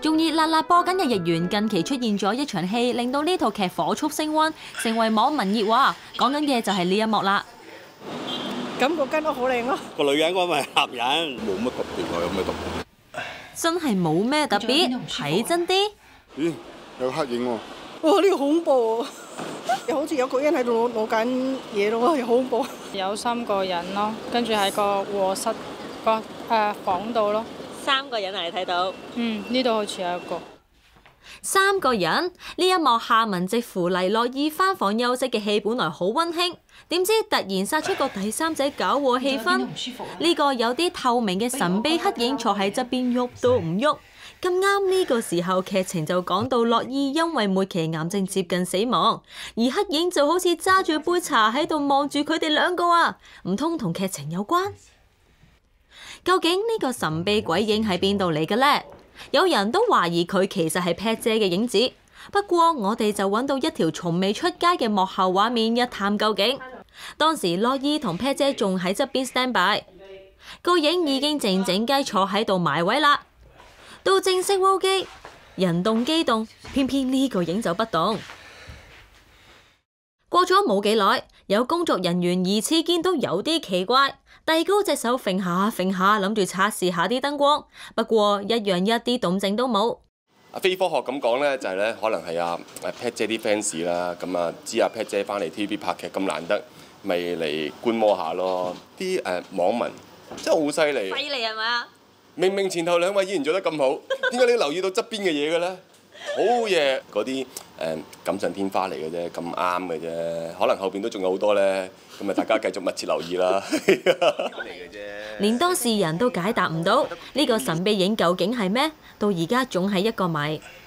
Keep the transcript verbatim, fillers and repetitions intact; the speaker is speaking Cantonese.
仲熱辣辣播緊嘅日元近期出現咗一場戲，令到呢套劇火速升溫，成為網民熱話。講緊嘅就係呢一幕啦。 咁嗰間屋好靚咯。 個女人嗰咪合人，冇乜特別喎，有咩特別？ 真係冇咩特別，睇真啲。 咦，有黑影喎！ 哇，呢個恐怖，又好似有個人喺度攞攞緊嘢咯，又好恐怖。 有三個人咯，跟住喺個卧室個誒房度咯。 三個人啊，你睇到？ 嗯，呢度好似有一個。 三個人呢一幕夏文汐扶黎諾懿返房休息嘅戲，本來好溫馨，點知突然殺出個第三者搞和氣氛。呢個有啲透明嘅神秘黑影坐喺側邊喐都唔喐。咁啱呢個時候劇情就講到諾懿因為末期癌症接近死亡，而黑影就好似揸住杯茶喺度望住佢哋兩個啊，唔通同劇情有關？究竟呢個神秘鬼影喺邊度嚟嘅呢？有人都懷疑佢其實係 Pat 姐嘅影子，不過我哋就揾到一條從未出街嘅幕後畫面一探究竟。當時諾懿同 Pat 姐仲喺側邊 stand by， 個影已經靜靜雞坐喺度埋位啦。到正式 roll 機，人動機動，偏偏呢個影就不動。過咗冇幾耐，有工作人員疑似見到有啲奇怪，遞高隻手揈下揈下，諗住測試下啲燈光，不過一樣一啲動靜都冇。 阿非科學咁講咧，就係咧可能係阿阿 Pat 姐啲 fans 啦，咁啊知阿 Pat 姐翻嚟 T V B 拍劇咁難得，咪嚟觀摩下咯。啲誒網民真係好犀利， 犀利係嘛？ 明明前頭兩位演員做得咁好，點解你留意到側邊嘅嘢嘅咧？好嘢，嗰啲誒錦上添花嚟嘅啫，咁啱嘅啫。可能後邊都仲有好多咧，咁咪大家繼續密切留意啦。嚟嘅啫。 連當事人都解答唔到呢個神秘影究竟係咩？到而家總係一個謎。